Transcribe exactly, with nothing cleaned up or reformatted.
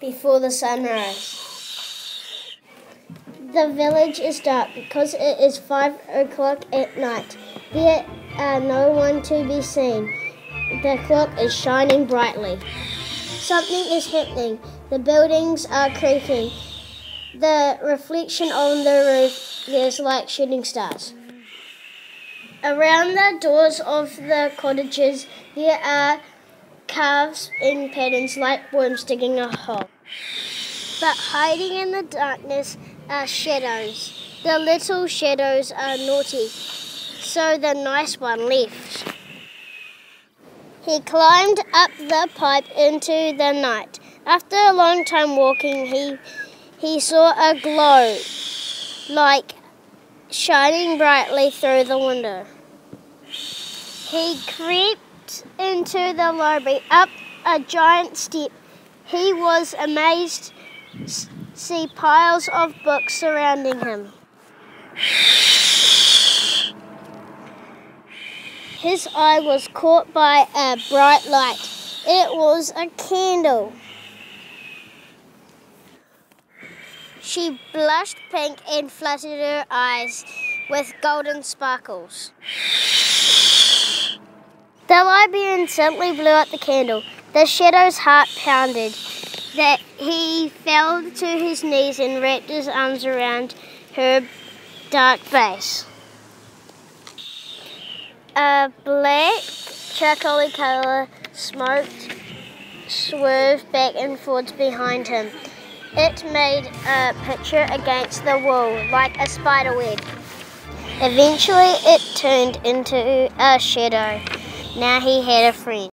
before the sunrise. The village is dark because it is five o'clock at night. There are no one to be seen. The clock is shining brightly. Something is happening. The buildings are creaking. The reflection on the roof is like shooting stars. Around the doors of the cottages there are carves in patterns like worms digging a hole. But hiding in the darkness are shadows. The little shadows are naughty, so the nice one left. He climbed up the pipe into the night. After a long time walking, he he saw a glow, like shining brightly through the window. He crept into the library, up a giant step. He was amazed to see piles of books surrounding him. His eye was caught by a bright light. It was a candle. She blushed pink and fluttered her eyes with golden sparkles. The librarian simply blew out the candle. The shadow's heart pounded. That he fell to his knees and wrapped his arms around her dark face. A black charcoal colour smoke swerved back and forwards behind him. It made a picture against the wall, like a spider web. Eventually it turned into a shadow. Now he had a friend.